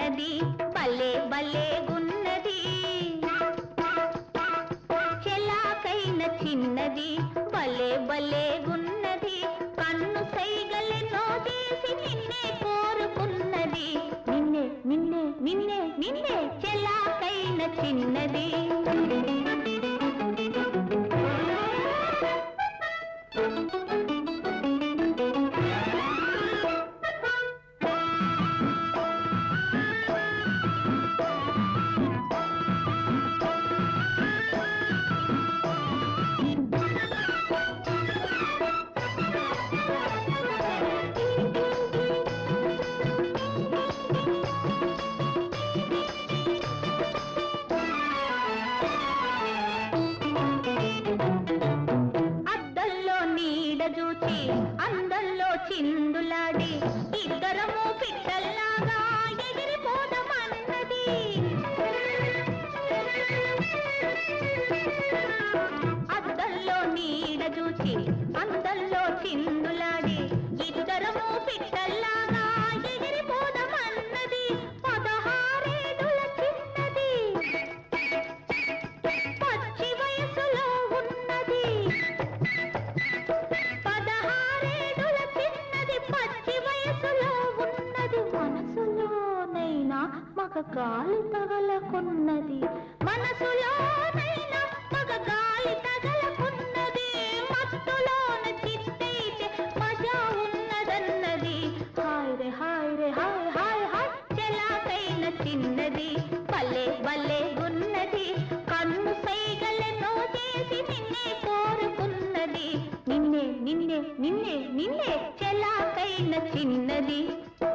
చిన్నది భలే భలే గున్నది చెలాకైన చిన్నది భలే భలే గున్నది కన్ను సైగలెన్నో చేసి నిన్నే కోరుకున్నది నిన్నే నిన్నే నిన్నే నిన్నే చెలాకైన చిన్నది చూచి అందల్లో చిందులాడి ఇద్దరము పిట్టల్లాగా ఎగిరిపోదమన్నది అద్దల్లో నీడ చూచి అందల్లో చిందులాడి ఇద్దరము పిట్టల్లాగా ఎగిరిపోదమన్నది 16 ఏడుల చిన్నది పచ్చి వయసులో ఉన్నది మగ గాలి తగలకున్నది మనసులోనైనా మగ గాలి తగలకున్నది మత్తులోన చిత్తైతే మజా ఉన్నదన్నది హాయ్ రే హాయ్ రే హాయ్ హాయ్ హాయ్ చెలాకైన చిన్నది భలే భలే గున్నది కన్ను సైగలెన్నో చేసి నిన్నే కోరుకున్నది నిన్నే నిన్నే నిన్నే నిన్నే చెలాకైన చిన్నది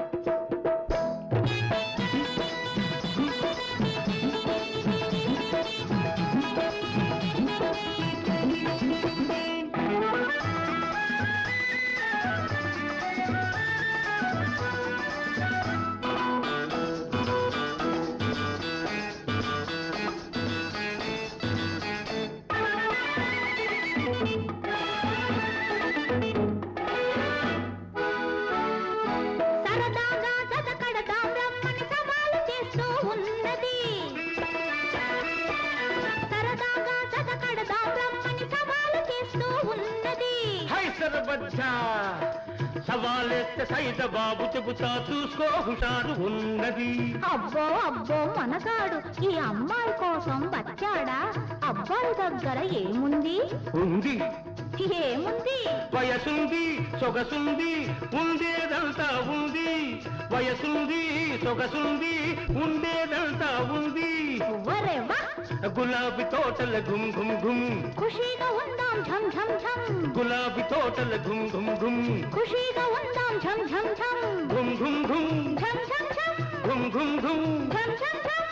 సవాలెత్తే సైత బాబు చెబుతా చూసుకో హుషారు ఉన్నది అబ్బో అబ్బో మనగాడు ఈ అమ్మాయి కోసం వచ్చాడా అబ్బాయి దగ్గర ఏముంది ఉంది ఏముంది వయసుంది సొగసుంది ఉండేదంతా ఉంది వయసుంది సొగసుంది ఉండేదంతా ఉంది గులాబీ తోటల గుమ్ గుమ్ గుమ్ ఖుషీగా ఉందాం ఝం ఝం ఝం గులాబీ తోటల గుమ్ గుమ్ గుమ్ ఖుషీగా ఉందాం ఝం ఝం ఝం గుమ్ గుమ్ గుమ్ ఝం ఝం ఝం గుమ్ గుమ్ గుమ్ ఝం ఝం ఝం